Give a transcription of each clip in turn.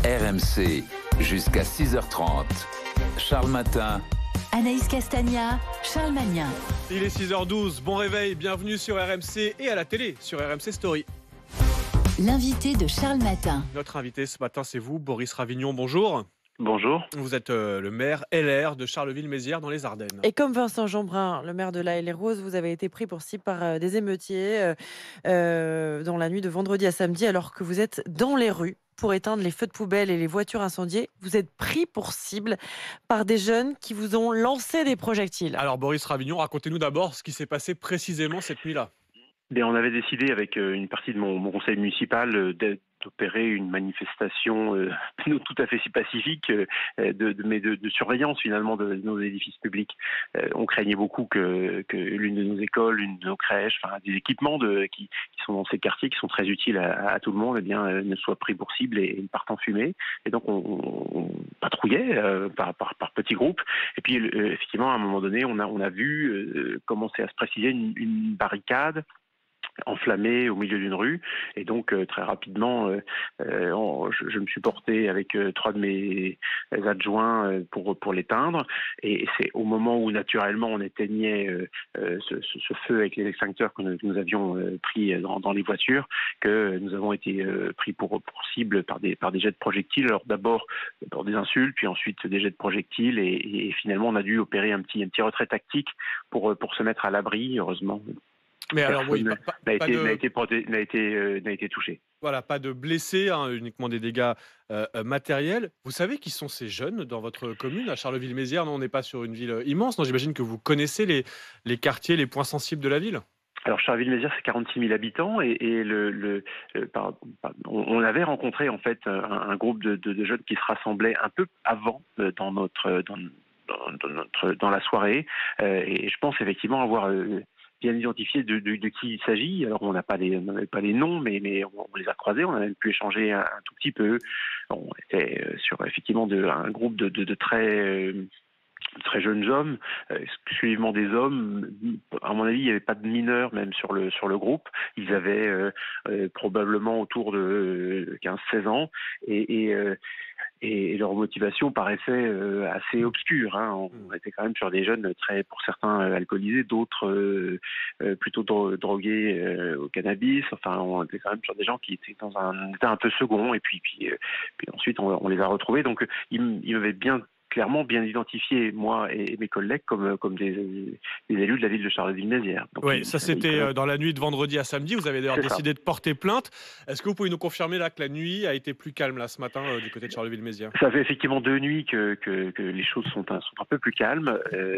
RMC, jusqu'à 6h30. Charles Matin. Anaïs Castagna, Charles Magnin. Il est 6h12, bon réveil, bienvenue sur RMC et à la télé, sur RMC Story. L'invité de Charles Matin. Notre invité ce matin, c'est vous, Boris Ravignon, bonjour. Bonjour. Vous êtes le maire LR de Charleville-Mézières dans les Ardennes. Et comme Vincent Jeanbrun, le maire de La Haye-les-Roses, vous avez été pris pour cible par des émeutiers dans la nuit de vendredi à samedi, alors que vous êtes dans les rues pour éteindre les feux de poubelle et les voitures incendiées. Vous êtes pris pour cible par des jeunes qui vous ont lancé des projectiles. Alors Boris Ravignon, racontez-nous d'abord ce qui s'est passé précisément cette nuit-là. On avait décidé avec une partie de mon conseil municipal d'opérer une manifestation tout à fait si pacifique, mais de surveillance finalement de nos édifices publics. On craignait beaucoup que l'une de nos écoles, l'une de nos crèches, enfin des équipements qui sont dans ces quartiers, qui sont très utiles à tout le monde, ne soient pris pour cible et partent en fumée. Et donc on patrouillait par petits groupes. Et puis effectivement à un moment donné, on a vu commencer à se préciser une barricade enflammé au milieu d'une rue, et donc très rapidement je me suis porté avec trois de mes adjoints pour l'éteindre, et c'est au moment où naturellement on éteignait ce feu avec les extincteurs que nous avions pris dans les voitures que nous avons été pris pour cible par des jets de projectiles. Alors d'abord des insultes, puis ensuite des jets de projectiles, et finalement on a dû opérer un petit retrait tactique pour se mettre à l'abri, heureusement. Mais alors oui, n'a été touché. Voilà, pas de blessés, uniquement des dégâts matériels. Vous savez qui sont ces jeunes dans votre commune, à Charleville-Mézières? Non, on n'est pas sur une ville immense. Non, j'imagine que vous connaissez les quartiers, les points sensibles de la ville. Alors Charleville-Mézières, c'est 46 000 habitants, et on avait rencontré en fait un groupe de jeunes qui se rassemblaient un peu avant dans la soirée, et je pense effectivement avoir bien identifié de qui il s'agit. Alors on n'avait pas les noms, mais on les a croisés, on a même pu échanger un tout petit peu. On était sur effectivement un groupe de très jeunes hommes, exclusivement des hommes. À mon avis, il n'y avait pas de mineurs même sur le groupe. Ils avaient probablement autour de 15-16 ans, et leur motivation paraissait assez obscure. On était quand même sur des jeunes pour certains alcoolisés, d'autres plutôt drogués au cannabis. Enfin, on était quand même sur des gens qui étaient dans un état un peu second. Et puis ensuite, on les a retrouvés. Donc, ils m'avaient clairement bien identifié, moi et mes collègues, comme des élus de la ville de Charleville-Mézières. Oui, ça c'était dans la nuit de vendredi à samedi. Vous avez d'ailleurs décidé de porter plainte. Est-ce que vous pouvez nous confirmer là que la nuit a été plus calme là ce matin du côté de Charleville-Mézières? Ça fait effectivement 2 nuits que les choses sont un peu plus calmes,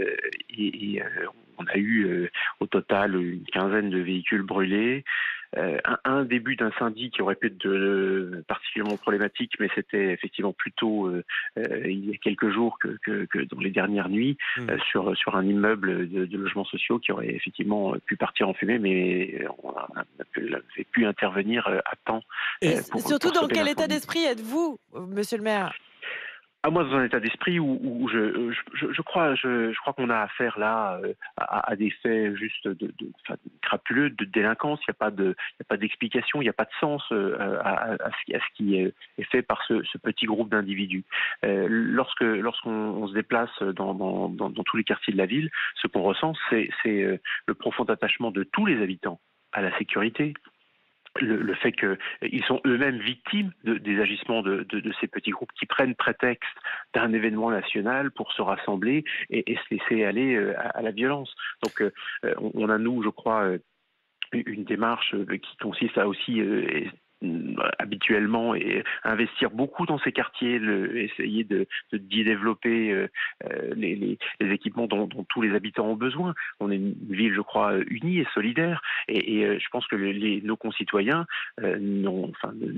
et on a eu au total une quinzaine de véhicules brûlés. Un début d'incendie qui aurait pu être particulièrement problématique, mais c'était effectivement plutôt il y a quelques jours que dans les dernières nuits, sur un immeuble de logements sociaux qui aurait effectivement pu partir en fumée, mais on avait pu intervenir à temps. Et surtout, dans quel état d'esprit êtes-vous, monsieur le maire? Moi, dans un état d'esprit où je crois qu'on a affaire là à des faits juste crapuleux, de délinquance. Il n'y a pas d'explication, il n'y a pas de sens à ce qui est fait par ce petit groupe d'individus. Lorsqu'on se déplace dans tous les quartiers de la ville, ce qu'on ressent, c'est le profond attachement de tous les habitants à la sécurité. Le fait qu'ils sont eux-mêmes victimes des agissements de ces petits groupes qui prennent prétexte d'un événement national pour se rassembler et se laisser aller à la violence. Donc on a, nous, je crois, une démarche qui consiste à aussi habituellement et investir beaucoup dans ces quartiers, essayer d'y développer les équipements dont tous les habitants ont besoin. On est une ville, je crois, unie et solidaire, et je pense que nos concitoyens n'ont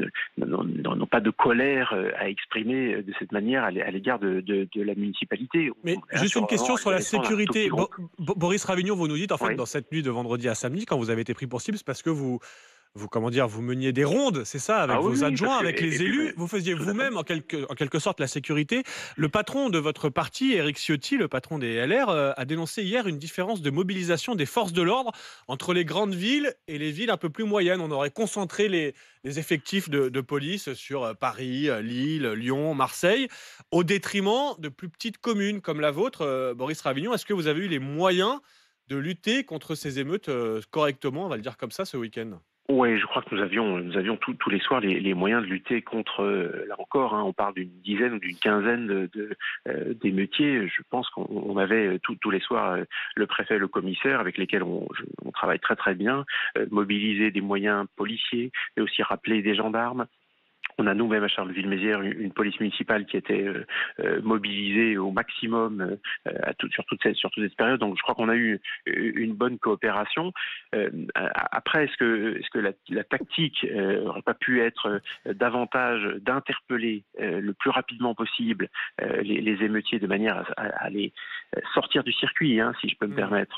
pas de colère à exprimer de cette manière à l'égard de la municipalité. Mais juste une question sur la sécurité. Boris Ravignon, vous nous dites en fait dans cette nuit de vendredi à samedi, quand vous avez été pris pour cible, c'est parce que vous vous meniez des rondes, c'est ça, avec Ah oui, vos oui, adjoints, parce que avec les puis, élus. Vous faisiez tout à fait. vous-même en quelque sorte la sécurité. Le patron de votre parti, Éric Ciotti, le patron des LR, a dénoncé hier une différence de mobilisation des forces de l'ordre entre les grandes villes et les villes un peu plus moyennes. On aurait concentré les effectifs de police sur Paris, Lille, Lyon, Marseille, au détriment de plus petites communes comme la vôtre, Boris Ravignon. Est-ce que vous avez eu les moyens de lutter contre ces émeutes correctement, on va le dire comme ça, ce week-end? Oui, je crois que nous avions tous les soirs les moyens de lutter contre, là encore, on parle d'une dizaine ou d'une quinzaine d'émeutiers. Je pense qu'on avait tous les soirs le préfet, le commissaire, avec lesquels on travaille très très bien, mobiliser des moyens policiers, mais aussi rappeler des gendarmes. On a nous-mêmes à Charleville-Mézières une police municipale qui était mobilisée au maximum sur toute cette période. Donc je crois qu'on a eu une bonne coopération. Après, est-ce que la tactique n'aurait pas pu être davantage d'interpeller le plus rapidement possible les émeutiers de manière à les sortir du circuit, si je peux me permettre,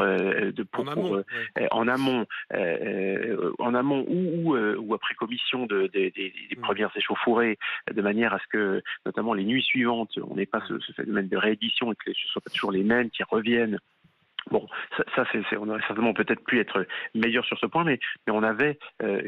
en amont ou après commission des premières échauffourées, de manière à ce que, notamment les nuits suivantes, on n'ait pas ce phénomène de réédition et que ce ne soient pas toujours les mêmes qui reviennent. Bon, on aurait certainement peut-être pu être meilleur sur ce point, mais on avait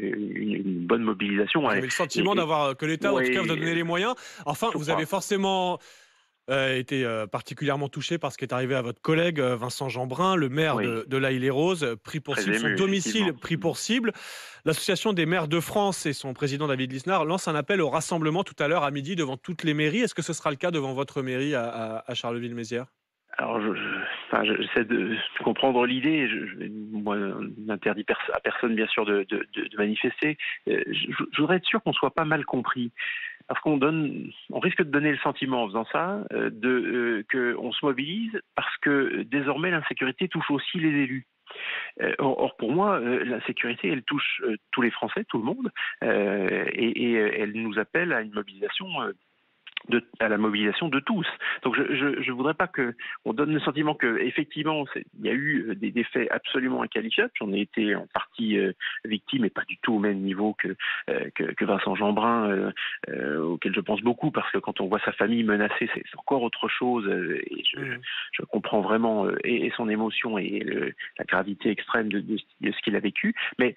une bonne mobilisation. Vous avez le sentiment d'avoir que l'État, en tout cas, vous a donné les moyens. Enfin, vous avez forcément été particulièrement touché par ce qui est arrivé à votre collègue Vincent Jeanbrun, le maire Oui. de l'Haye-les-Roses, pris pour Très cible, son ému, domicile effectivement. pris pour cible. L'Association des maires de France et son président David Lisnard lancent un appel au rassemblement tout à l'heure à midi devant toutes les mairies. Est-ce que ce sera le cas devant votre mairie à Charleville-Mézières? Alors, j'essaie de comprendre l'idée. Moi, n'interdis à personne, bien sûr, de manifester. Je voudrais être sûr qu'on soit pas mal compris. Parce on risque de donner le sentiment en faisant ça, qu'on se mobilise parce que désormais l'insécurité touche aussi les élus. Or, pour moi, l'insécurité, elle touche tous les Français, tout le monde, et elle nous appelle à une mobilisation. À la mobilisation de tous. Donc je voudrais pas qu'on donne le sentiment que effectivement il y a eu des faits absolument inqualifiables. J'en ai été en partie victime, et pas du tout au même niveau que Vincent Jeanbrun, auquel je pense beaucoup, parce que quand on voit sa famille menacée, c'est encore autre chose. Et je comprends vraiment et son émotion et la gravité extrême de ce qu'il a vécu. Mais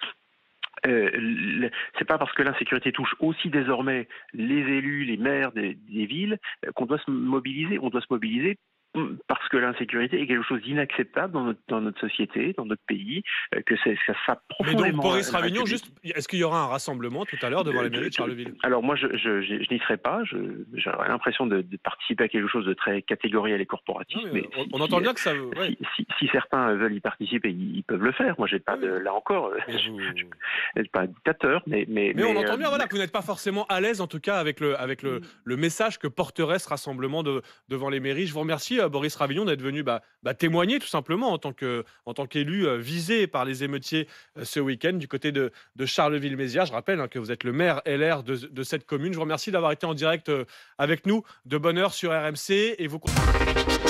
c'est pas parce que l'insécurité touche aussi désormais les élus, les maires des villes qu'on doit se mobiliser. On doit se mobiliser parce que l'insécurité est quelque chose d'inacceptable dans notre société, dans notre pays, que ça profondément. Mais donc, Boris Ravignon, est-ce qu'il y aura un rassemblement tout à l'heure devant la mairie de Charleville? Alors moi, je n'y serai pas. J'aurais l'impression de participer à quelque chose de très catégoriel et corporatiste. Mais on entend bien que ça. Ouais. Si certains veulent y participer, ils peuvent le faire. Moi, j'ai pas là encore. Je suis pas un dictateur, mais on entend bien, voilà, que vous n'êtes pas forcément à l'aise, en tout cas, avec le message que porterait ce rassemblement devant les mairies. Je vous remercie, Boris Ravignon, d'être venu témoigner tout simplement en tant qu'élu visé par les émeutiers ce week-end du côté de Charleville-Mézières. Je rappelle que vous êtes le maire LR de cette commune. Je vous remercie d'avoir été en direct avec nous de bonne heure sur RMC et vous